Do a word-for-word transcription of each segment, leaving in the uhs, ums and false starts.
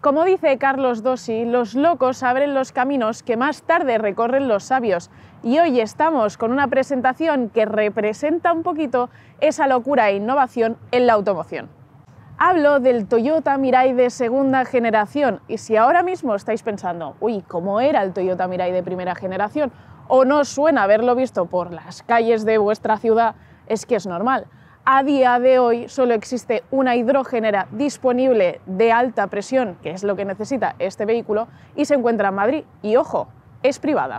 Como dice Carlos Dossi, los locos abren los caminos que más tarde recorren los sabios, y hoy estamos con una presentación que representa un poquito esa locura e innovación en la automoción. Hablo del Toyota Mirai de segunda generación, y si ahora mismo estáis pensando, uy, ¿cómo era el Toyota Mirai de primera generación? O no os suena haberlo visto por las calles de vuestra ciudad, es que es normal. A día de hoy solo existe una hidrogenera disponible de alta presión, que es lo que necesita este vehículo, y se encuentra en Madrid. Y ojo, es privada.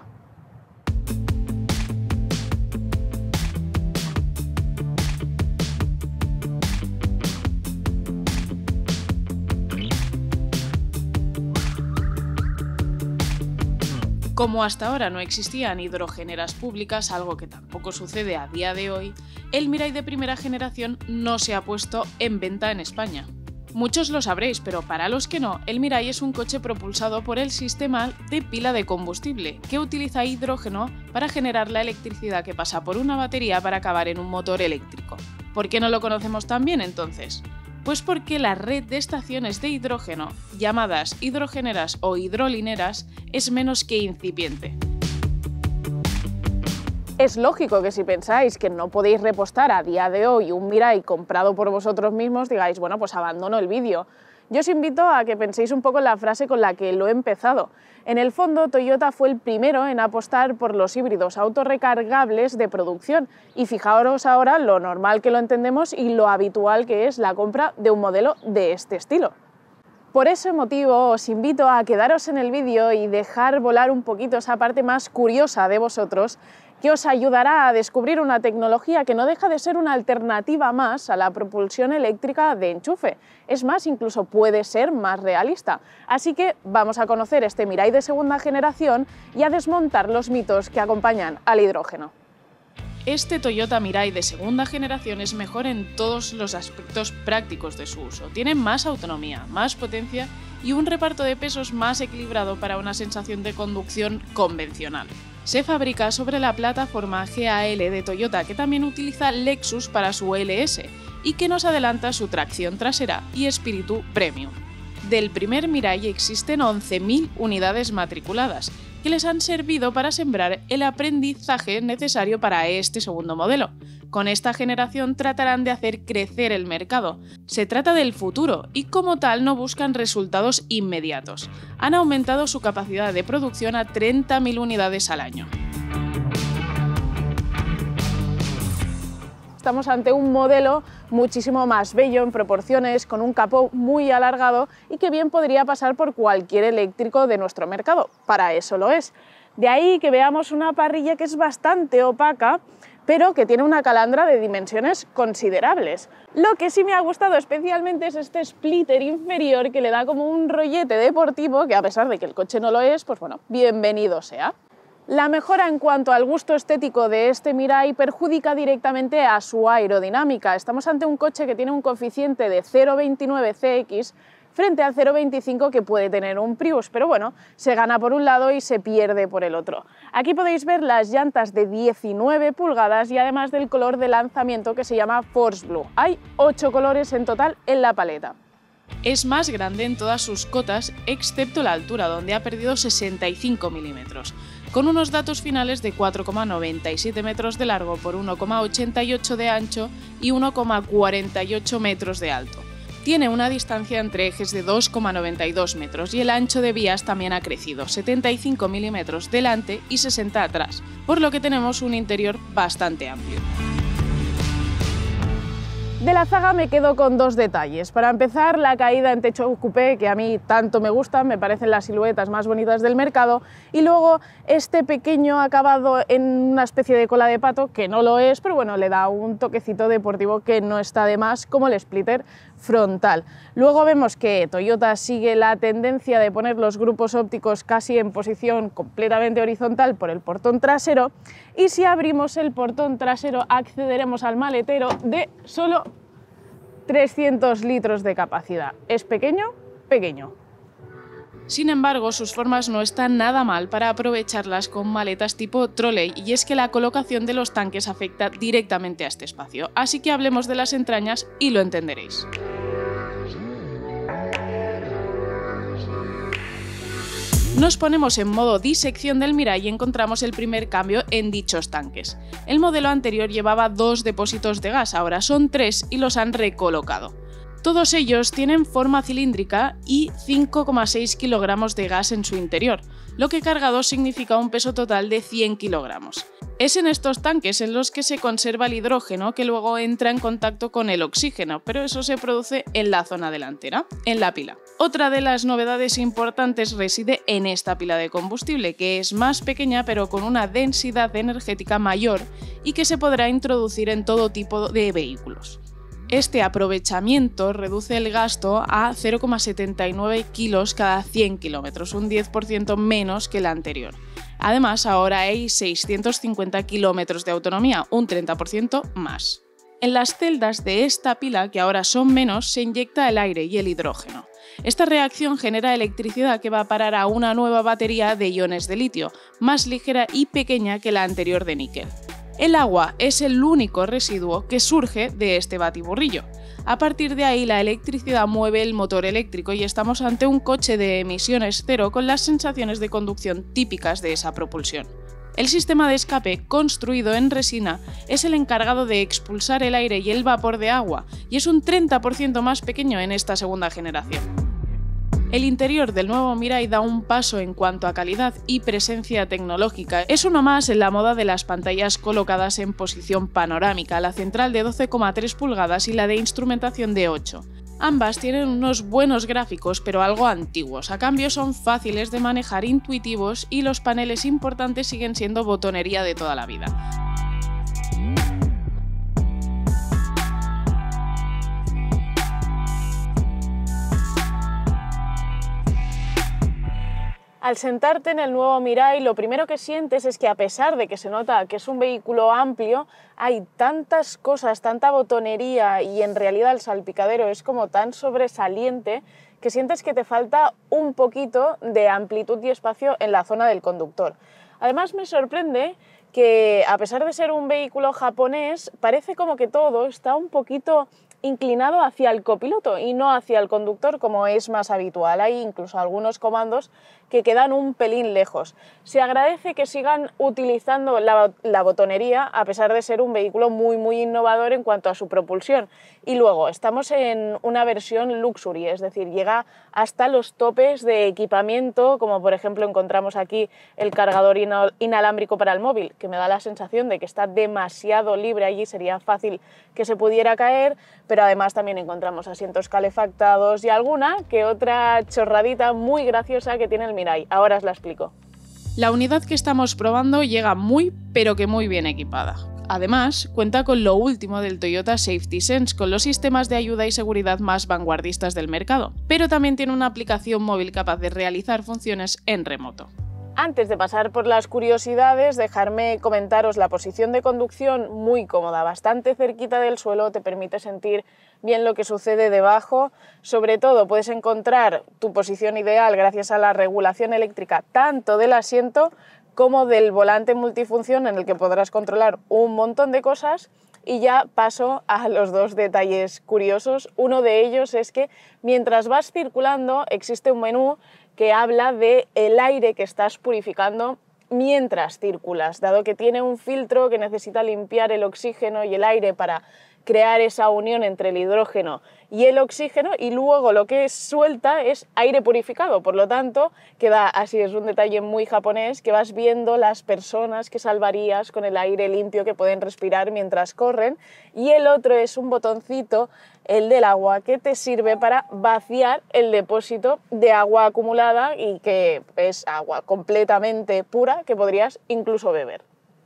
Como hasta ahora no existían hidrogeneras públicas, algo que tampoco sucede a día de hoy, el Mirai de primera generación no se ha puesto en venta en España. Muchos lo sabréis, pero para los que no, el Mirai es un coche propulsado por el sistema de pila de combustible, que utiliza hidrógeno para generar la electricidad que pasa por una batería para acabar en un motor eléctrico. ¿Por qué no lo conocemos tan bien entonces? Pues porque la red de estaciones de hidrógeno, llamadas hidrogeneras o hidrolineras, es menos que incipiente. Es lógico que si pensáis que no podéis repostar a día de hoy un Mirai comprado por vosotros mismos, digáis, bueno, pues abandono el vídeo. Yo os invito a que penséis un poco en la frase con la que lo he empezado. En el fondo, Toyota fue el primero en apostar por los híbridos autorrecargables de producción, y fijaos ahora lo normal que lo entendemos y lo habitual que es la compra de un modelo de este estilo. Por ese motivo os invito a quedaros en el vídeo y dejar volar un poquito esa parte más curiosa de vosotros, que os ayudará a descubrir una tecnología que no deja de ser una alternativa más a la propulsión eléctrica de enchufe. Es más, incluso puede ser más realista. Así que vamos a conocer este Mirai de segunda generación y a desmontar los mitos que acompañan al hidrógeno. Este Toyota Mirai de segunda generación es mejor en todos los aspectos prácticos de su uso. Tiene más autonomía, más potencia y un reparto de pesos más equilibrado para una sensación de conducción convencional. Se fabrica sobre la plataforma G A L de Toyota, que también utiliza Lexus para su L S y que nos adelanta su tracción trasera y espíritu premium. Del primer Mirai existen once mil unidades matriculadas, que les han servido para sembrar el aprendizaje necesario para este segundo modelo. Con esta generación tratarán de hacer crecer el mercado. Se trata del futuro y como tal no buscan resultados inmediatos. Han aumentado su capacidad de producción a treinta mil unidades al año. Estamos ante un modelo muchísimo más bello en proporciones, con un capó muy alargado y que bien podría pasar por cualquier eléctrico de nuestro mercado. Para eso lo es. De ahí que veamos una parrilla que es bastante opaca, pero que tiene una calandra de dimensiones considerables. Lo que sí me ha gustado especialmente es este splitter inferior, que le da como un rollete deportivo, que a pesar de que el coche no lo es, pues bueno, bienvenido sea. La mejora en cuanto al gusto estético de este Mirai perjudica directamente a su aerodinámica. Estamos ante un coche que tiene un coeficiente de cero coma veintinueve C X frente al cero coma veinticinco que puede tener un Prius, pero bueno, se gana por un lado y se pierde por el otro. Aquí podéis ver las llantas de diecinueve pulgadas y además del color de lanzamiento que se llama Force Blue. Hay ocho colores en total en la paleta. Es más grande en todas sus cotas, excepto la altura, donde ha perdido sesenta y cinco milímetros, con unos datos finales de cuatro coma noventa y siete metros de largo por uno coma ochenta y ocho de ancho y uno coma cuarenta y ocho metros de alto. Tiene una distancia entre ejes de dos coma noventa y dos metros y el ancho de vías también ha crecido, setenta y cinco milímetros delante y sesenta atrás, por lo que tenemos un interior bastante amplio. De la zaga me quedo con dos detalles. Para empezar, la caída en techo coupé, que a mí tanto me gustan, me parecen las siluetas más bonitas del mercado, y luego este pequeño acabado en una especie de cola de pato, que no lo es, pero bueno, le da un toquecito deportivo que no está de más, como el splitter frontal. Luego vemos que Toyota sigue la tendencia de poner los grupos ópticos casi en posición completamente horizontal por el portón trasero, y si abrimos el portón trasero accederemos al maletero de solo trescientos litros de capacidad. ¿Es pequeño? Pequeño. Sin embargo, sus formas no están nada mal para aprovecharlas con maletas tipo trolley, y es que la colocación de los tanques afecta directamente a este espacio. Así que hablemos de las entrañas y lo entenderéis. Nos ponemos en modo disección del Mirai y encontramos el primer cambio en dichos tanques. El modelo anterior llevaba dos depósitos de gas, ahora son tres y los han recolocado. Todos ellos tienen forma cilíndrica y cinco coma seis kilogramos de gas en su interior, lo que cargado significa un peso total de cien kilogramos. Es en estos tanques en los que se conserva el hidrógeno que luego entra en contacto con el oxígeno, pero eso se produce en la zona delantera, en la pila. Otra de las novedades importantes reside en esta pila de combustible, que es más pequeña pero con una densidad energética mayor y que se podrá introducir en todo tipo de vehículos. Este aprovechamiento reduce el gasto a cero coma setenta y nueve kilos cada cien kilómetros, un diez por ciento menos que el anterior. Además, ahora hay seiscientos cincuenta kilómetros de autonomía, un treinta por ciento más. En las celdas de esta pila, que ahora son menos, se inyecta el aire y el hidrógeno. Esta reacción genera electricidad que va a parar a una nueva batería de iones de litio, más ligera y pequeña que la anterior de níquel. El agua es el único residuo que surge de este batiburrillo. A partir de ahí, la electricidad mueve el motor eléctrico y estamos ante un coche de emisiones cero con las sensaciones de conducción típicas de esa propulsión. El sistema de escape, construido en resina, es el encargado de expulsar el aire y el vapor de agua, y es un treinta por ciento más pequeño en esta segunda generación. El interior del nuevo Mirai da un paso en cuanto a calidad y presencia tecnológica. Es uno más en la moda de las pantallas colocadas en posición panorámica, la central de doce coma tres pulgadas y la de instrumentación de ocho. Ambas tienen unos buenos gráficos, pero algo antiguos. A cambio son fáciles de manejar, intuitivos, y los paneles importantes siguen siendo botonería de toda la vida. Al sentarte en el nuevo Mirai, lo primero que sientes es que, a pesar de que se nota que es un vehículo amplio, hay tantas cosas, tanta botonería, y en realidad el salpicadero es como tan sobresaliente que sientes que te falta un poquito de amplitud y espacio en la zona del conductor. Además, me sorprende que, a pesar de ser un vehículo japonés, parece como que todo está un poquito inclinado hacia el copiloto y no hacia el conductor, como es más habitual. Hay incluso algunos comandos que quedan un pelín lejos. Se agradece que sigan utilizando la, la botonería, a pesar de ser un vehículo muy muy innovador en cuanto a su propulsión. Y luego, estamos en una versión luxury, es decir, llega hasta los topes de equipamiento, como por ejemplo encontramos aquí el cargador inalámbrico para el móvil, que me da la sensación de que está demasiado libre allí, sería fácil que se pudiera caer, pero además también encontramos asientos calefactados y alguna que otra chorradita muy graciosa que tiene el Mirai. Ahora os la explico. La unidad que estamos probando llega muy, pero que muy bien equipada. Además, cuenta con lo último del Toyota Safety Sense, con los sistemas de ayuda y seguridad más vanguardistas del mercado, pero también tiene una aplicación móvil capaz de realizar funciones en remoto. Antes de pasar por las curiosidades, dejarme comentaros la posición de conducción muy cómoda, bastante cerquita del suelo, te permite sentir bien lo que sucede debajo. Sobre todo puedes encontrar tu posición ideal gracias a la regulación eléctrica tanto del asiento como del volante multifunción, en el que podrás controlar un montón de cosas. Y ya paso a los dos detalles curiosos. Uno de ellos es que mientras vas circulando existe un menú que habla del aire que estás purificando mientras circulas, dado que tiene un filtro que necesita limpiar el oxígeno y el aire para crear esa unión entre el hidrógeno y el oxígeno, y luego lo que suelta es aire purificado. Por lo tanto, queda así, es un detalle muy japonés, que vas viendo las personas que salvarías con el aire limpio que pueden respirar mientras corren. Y el otro es un botoncito, el del agua, que te sirve para vaciar el depósito de agua acumulada, y que es agua completamente pura que podrías incluso beber.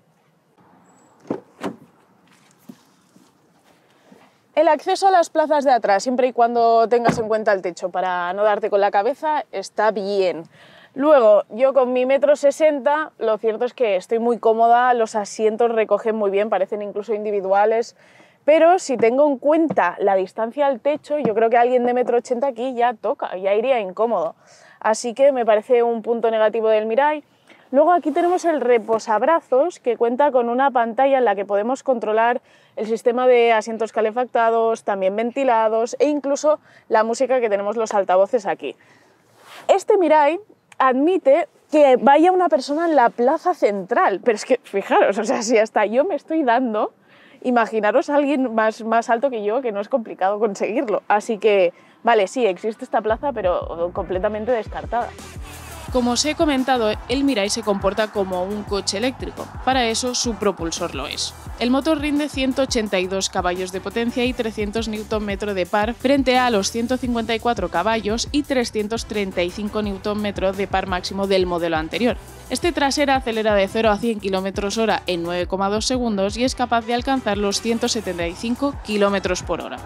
El acceso a las plazas de atrás, siempre y cuando tengas en cuenta el techo para no darte con la cabeza, está bien. Luego, yo con mi metro sesenta, lo cierto es que estoy muy cómoda, los asientos recogen muy bien, parecen incluso individuales, pero si tengo en cuenta la distancia al techo, yo creo que alguien de metro ochenta aquí ya toca, ya iría incómodo. Así que me parece un punto negativo del Mirai. Luego aquí tenemos el reposabrazos, que cuenta con una pantalla en la que podemos controlar el sistema de asientos calefactados, también ventilados, e incluso la música, que tenemos los altavoces aquí. Este Mirai admite que vaya una persona en la plaza central, pero es que, fijaros, o sea, si hasta yo me estoy dando, imaginaros a alguien más, más alto que yo, que no es complicado conseguirlo. Así que, vale, sí, existe esta plaza, pero completamente descartada. Como os he comentado, el Mirai se comporta como un coche eléctrico, para eso su propulsor lo es. El motor rinde ciento ochenta y dos caballos de potencia y trescientos newton metros de par frente a los ciento cincuenta y cuatro caballos y trescientos treinta y cinco newton metros de par máximo del modelo anterior. Este trasera acelera de cero a cien kilómetros hora en nueve coma dos segundos y es capaz de alcanzar los ciento setenta y cinco kilómetros por hora.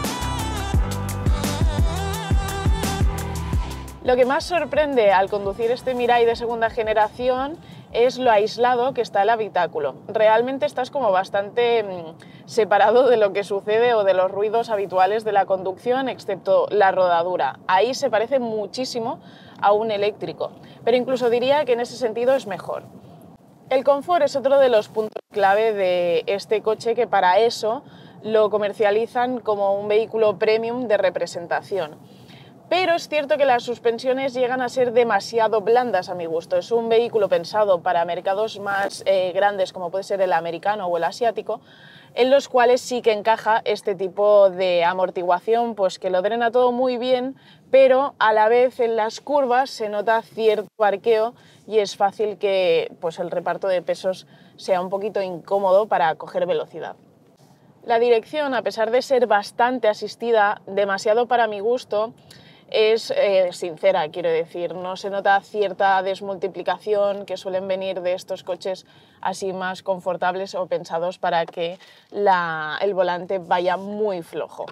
Lo que más sorprende al conducir este Mirai de segunda generación es lo aislado que está el habitáculo. Realmente estás como bastante mmm, separado de lo que sucede o de los ruidos habituales de la conducción, excepto la rodadura. Ahí se parece muchísimo a un eléctrico, pero incluso diría que en ese sentido es mejor. El confort es otro de los puntos clave de este coche, que para eso lo comercializan como un vehículo premium de representación. Pero es cierto que las suspensiones llegan a ser demasiado blandas a mi gusto. Es un vehículo pensado para mercados más eh, grandes, como puede ser el americano o el asiático, en los cuales sí que encaja este tipo de amortiguación, pues que lo drena todo muy bien, pero a la vez en las curvas se nota cierto arqueo y es fácil que pues, el reparto de pesos sea un poquito incómodo para coger velocidad. La dirección, a pesar de ser bastante asistida, demasiado para mi gusto, es eh, sincera, quiero decir, no se nota cierta desmultiplicación que suelen venir de estos coches así más confortables o pensados para que la, el volante vaya muy flojo.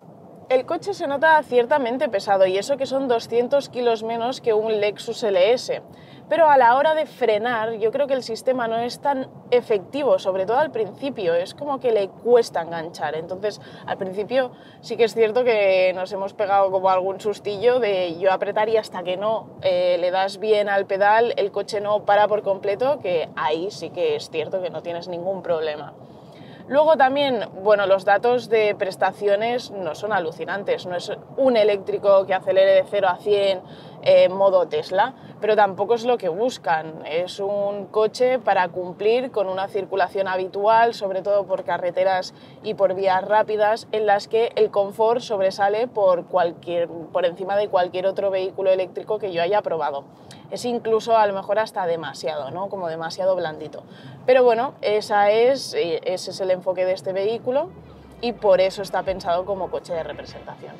El coche se nota ciertamente pesado, y eso que son doscientos kilos menos que un Lexus L S, pero a la hora de frenar yo creo que el sistema no es tan efectivo, sobre todo al principio, es como que le cuesta enganchar. Entonces al principio sí que es cierto que nos hemos pegado como algún sustillo de yo apretar y hasta que no eh, le das bien al pedal el coche no para por completo, que ahí sí que es cierto que no tienes ningún problema. Luego también, bueno, los datos de prestaciones no son alucinantes, no es un eléctrico que acelere de cero a cien en modo Tesla, pero tampoco es lo que buscan. Es un coche para cumplir con una circulación habitual, sobre todo por carreteras y por vías rápidas, en las que el confort sobresale por, cualquier, por encima de cualquier otro vehículo eléctrico que yo haya probado. Es incluso a lo mejor hasta demasiado, ¿no? Como demasiado blandito. Pero bueno, esa es, ese es el enfoque de este vehículo y por eso está pensado como coche de representación.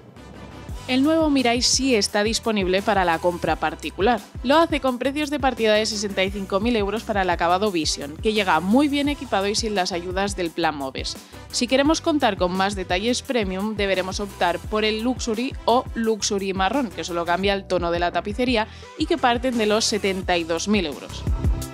El nuevo Mirai sí está disponible para la compra particular. Lo hace con precios de partida de sesenta y cinco mil euros para el acabado Vision, que llega muy bien equipado y sin las ayudas del plan Moves. Si queremos contar con más detalles premium, deberemos optar por el Luxury o Luxury marrón, que solo cambia el tono de la tapicería y que parten de los setenta y dos mil euros.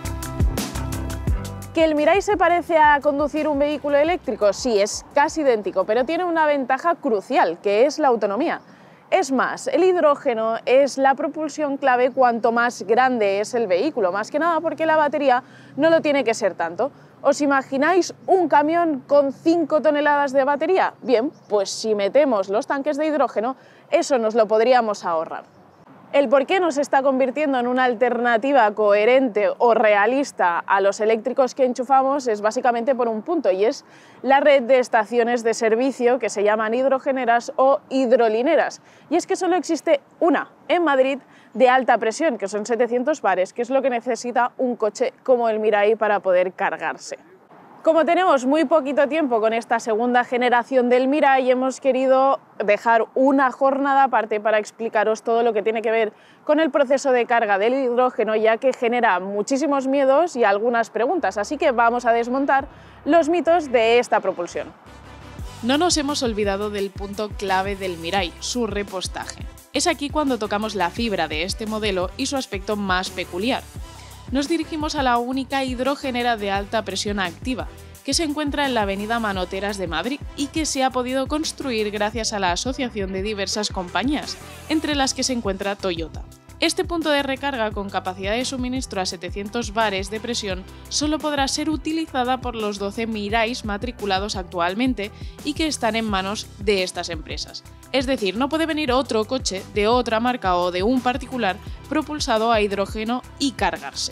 ¿Que el Mirai se parece a conducir un vehículo eléctrico? Sí, es casi idéntico, pero tiene una ventaja crucial, que es la autonomía. Es más, el hidrógeno es la propulsión clave cuanto más grande es el vehículo, más que nada porque la batería no lo tiene que ser tanto. ¿Os imagináis un camión con cinco toneladas de batería? Bien, pues si metemos los tanques de hidrógeno, eso nos lo podríamos ahorrar. El por qué nos está convirtiendo en una alternativa coherente o realista a los eléctricos que enchufamos es básicamente por un punto, y es la red de estaciones de servicio que se llaman hidrogeneras o hidrolineras. Y es que solo existe una en Madrid de alta presión, que son setecientos bares, que es lo que necesita un coche como el Mirai para poder cargarse. Como tenemos muy poquito tiempo con esta segunda generación del Mirai, hemos querido dejar una jornada aparte para explicaros todo lo que tiene que ver con el proceso de carga del hidrógeno, ya que genera muchísimos miedos y algunas preguntas, así que vamos a desmontar los mitos de esta propulsión. No nos hemos olvidado del punto clave del Mirai, su repostaje. Es aquí cuando tocamos la fibra de este modelo y su aspecto más peculiar. Nos dirigimos a la única hidrogenera de alta presión activa, que se encuentra en la avenida Manoteras de Madrid y que se ha podido construir gracias a la asociación de diversas compañías, entre las que se encuentra Toyota. Este punto de recarga con capacidad de suministro a setecientos bares de presión solo podrá ser utilizada por los doce Mirais matriculados actualmente y que están en manos de estas empresas. Es decir, no puede venir otro coche de otra marca o de un particular propulsado a hidrógeno y cargarse.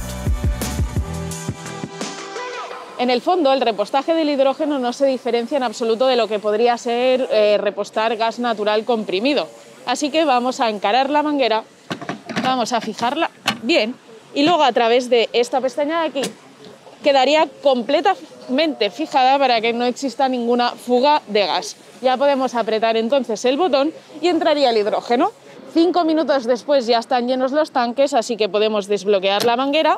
En el fondo, el repostaje del hidrógeno no se diferencia en absoluto de lo que podría ser eh, repostar gas natural comprimido. Así que vamos a encarar la manguera, vamos a fijarla bien y luego a través de esta pestaña de aquí quedaría completamente fijada para que no exista ninguna fuga de gas. Ya podemos apretar entonces el botón y entraría el hidrógeno. Cinco minutos después ya están llenos los tanques, así que podemos desbloquear la manguera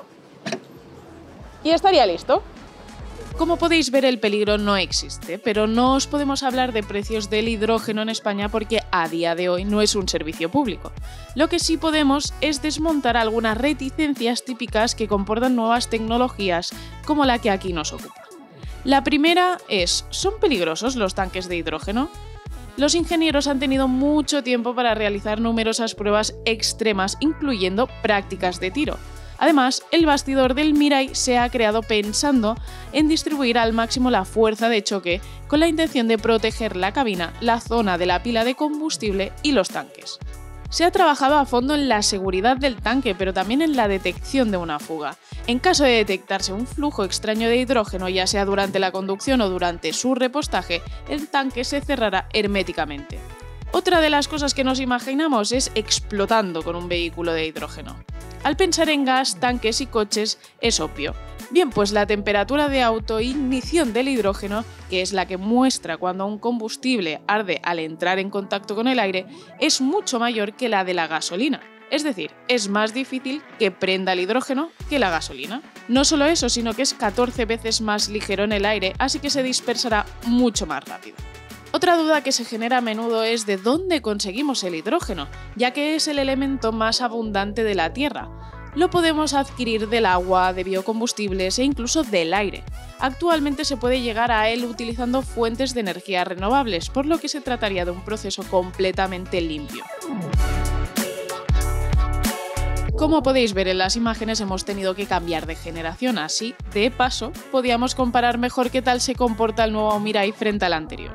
y estaría listo. Como podéis ver, el peligro no existe, pero no os podemos hablar de precios del hidrógeno en España porque a día de hoy no es un servicio público. Lo que sí podemos es desmontar algunas reticencias típicas que comportan nuevas tecnologías como la que aquí nos ocupa. La primera es, ¿son peligrosos los tanques de hidrógeno? Los ingenieros han tenido mucho tiempo para realizar numerosas pruebas extremas, incluyendo prácticas de tiro. Además, el bastidor del Mirai se ha creado pensando en distribuir al máximo la fuerza de choque con la intención de proteger la cabina, la zona de la pila de combustible y los tanques. Se ha trabajado a fondo en la seguridad del tanque, pero también en la detección de una fuga. En caso de detectarse un flujo extraño de hidrógeno, ya sea durante la conducción o durante su repostaje, el tanque se cerrará herméticamente. Otra de las cosas que nos imaginamos es explotando con un vehículo de hidrógeno. Al pensar en gas, tanques y coches es obvio. Bien, pues la temperatura de autoignición del hidrógeno, que es la que muestra cuando un combustible arde al entrar en contacto con el aire, es mucho mayor que la de la gasolina. Es decir, es más difícil que prenda el hidrógeno que la gasolina. No solo eso, sino que es catorce veces más ligero en el aire, así que se dispersará mucho más rápido. Otra duda que se genera a menudo es de dónde conseguimos el hidrógeno, ya que es el elemento más abundante de la Tierra. Lo podemos adquirir del agua, de biocombustibles e incluso del aire. Actualmente se puede llegar a él utilizando fuentes de energía renovables, por lo que se trataría de un proceso completamente limpio. Como podéis ver en las imágenes, hemos tenido que cambiar de generación, así, de paso, podíamos comparar mejor qué tal se comporta el nuevo Mirai frente al anterior.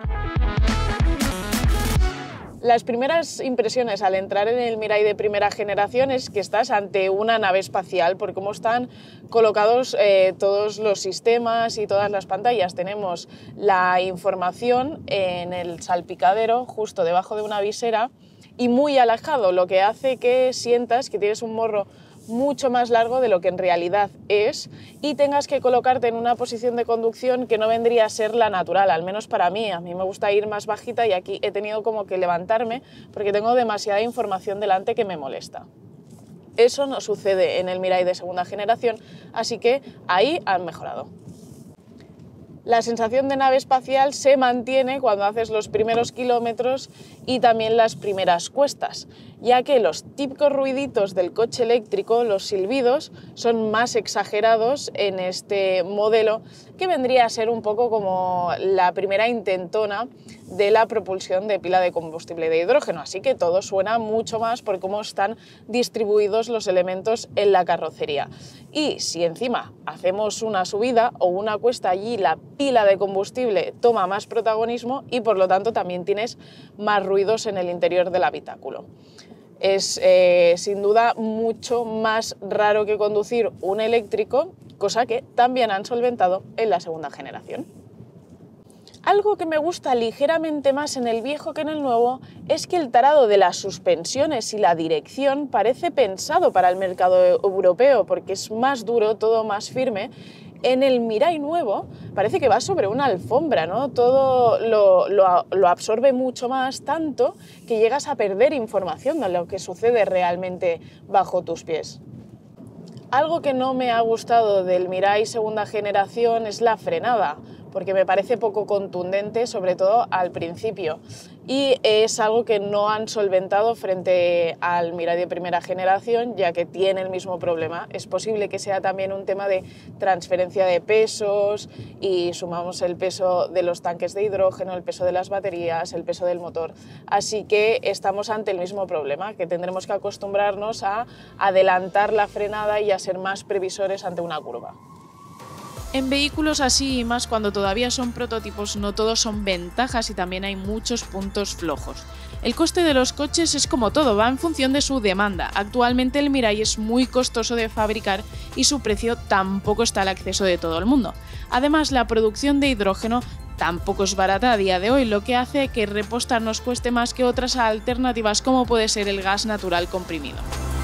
Las primeras impresiones al entrar en el Mirai de primera generación es que estás ante una nave espacial por cómo están colocados eh, todos los sistemas y todas las pantallas. Tenemos la información en el salpicadero justo debajo de una visera y muy alejado, lo que hace que sientas que tienes un morro mucho más largo de lo que en realidad es y tengas que colocarte en una posición de conducción que no vendría a ser la natural, al menos para mí. A mí me gusta ir más bajita y aquí he tenido como que levantarme porque tengo demasiada información delante que me molesta. Eso no sucede en el Mirai de segunda generación, así que ahí han mejorado. La sensación de nave espacial se mantiene cuando haces los primeros kilómetros y también las primeras cuestas, ya que los típicos ruiditos del coche eléctrico, los silbidos, son más exagerados en este modelo, que vendría a ser un poco como la primera intentona de la propulsión de pila de combustible de hidrógeno, así que todo suena mucho más por cómo están distribuidos los elementos en la carrocería. Y si encima hacemos una subida o una cuesta, allí la pila de combustible toma más protagonismo y por lo tanto también tienes más ruidos en el interior del habitáculo. Es eh, sin duda mucho más raro que conducir un eléctrico, cosa que también han solventado en la segunda generación. Algo que me gusta ligeramente más en el viejo que en el nuevo es que el tarado de las suspensiones y la dirección parece pensado para el mercado europeo, porque es más duro, todo más firme. En el Mirai nuevo parece que va sobre una alfombra, ¿no? Todo lo, lo, lo absorbe mucho más, tanto que llegas a perder información de lo que sucede realmente bajo tus pies. Algo que no me ha gustado del Mirai segunda generación es la frenada, porque me parece poco contundente, sobre todo al principio. Y es algo que no han solventado frente al Mirai de primera generación, ya que tiene el mismo problema. Es posible que sea también un tema de transferencia de pesos y sumamos el peso de los tanques de hidrógeno, el peso de las baterías, el peso del motor. Así que estamos ante el mismo problema, que tendremos que acostumbrarnos a adelantar la frenada y a ser más previsores ante una curva. En vehículos así y más cuando todavía son prototipos no todos son ventajas y también hay muchos puntos flojos. El coste de los coches es como todo, va en función de su demanda. Actualmente el Mirai es muy costoso de fabricar y su precio tampoco está al acceso de todo el mundo. Además, la producción de hidrógeno tampoco es barata a día de hoy, lo que hace que repostar nos cueste más que otras alternativas como puede ser el gas natural comprimido.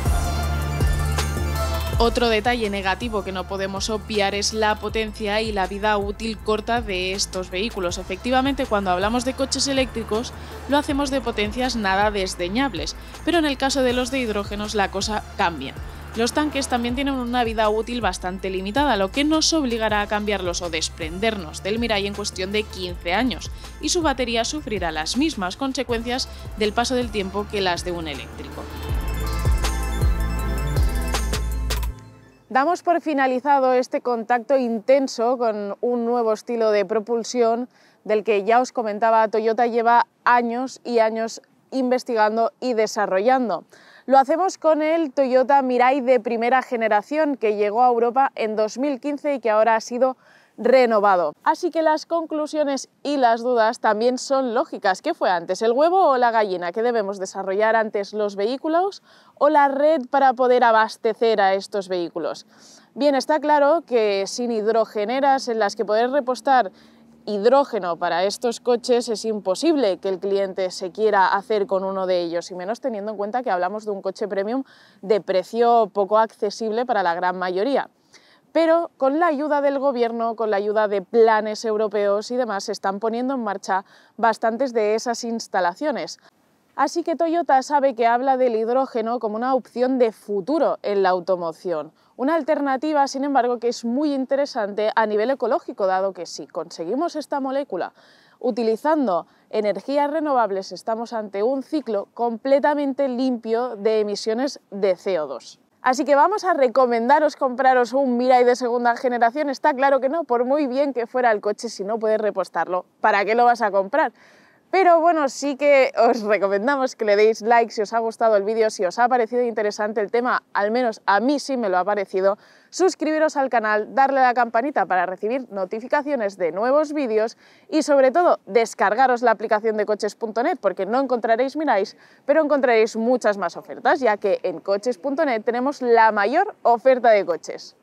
Otro detalle negativo que no podemos obviar es la potencia y la vida útil corta de estos vehículos. Efectivamente, cuando hablamos de coches eléctricos, lo hacemos de potencias nada desdeñables, pero en el caso de los de hidrógenos la cosa cambia. Los tanques también tienen una vida útil bastante limitada, lo que nos obligará a cambiarlos o desprendernos del Mirai en cuestión de quince años, y su batería sufrirá las mismas consecuencias del paso del tiempo que las de un eléctrico. Damos por finalizado este contacto intenso con un nuevo estilo de propulsión del que ya os comentaba, Toyota lleva años y años investigando y desarrollando. Lo hacemos con el Toyota Mirai de primera generación que llegó a Europa en dos mil quince y que ahora ha sido renovado. Así que las conclusiones y las dudas también son lógicas. ¿Qué fue antes, el huevo o la gallina? ¿Qué debemos desarrollar antes, los vehículos o la red para poder abastecer a estos vehículos? Bien, está claro que sin hidrogeneras en las que poder repostar hidrógeno para estos coches es imposible que el cliente se quiera hacer con uno de ellos, y menos teniendo en cuenta que hablamos de un coche premium de precio poco accesible para la gran mayoría. Pero con la ayuda del gobierno, con la ayuda de planes europeos y demás, se están poniendo en marcha bastantes de esas instalaciones. Así que Toyota sabe que habla del hidrógeno como una opción de futuro en la automoción. Una alternativa, sin embargo, que es muy interesante a nivel ecológico, dado que si conseguimos esta molécula utilizando energías renovables, estamos ante un ciclo completamente limpio de emisiones de C O dos. Así que vamos a recomendaros compraros un Mirai de segunda generación. Está claro que no, por muy bien que fuera el coche, si no puedes repostarlo, ¿para qué lo vas a comprar? Pero bueno, sí que os recomendamos que le deis like si os ha gustado el vídeo, si os ha parecido interesante el tema, al menos a mí sí me lo ha parecido, suscribiros al canal, darle a la campanita para recibir notificaciones de nuevos vídeos y sobre todo descargaros la aplicación de coches punto net, porque no encontraréis Mirais, pero encontraréis muchas más ofertas, ya que en coches punto net tenemos la mayor oferta de coches.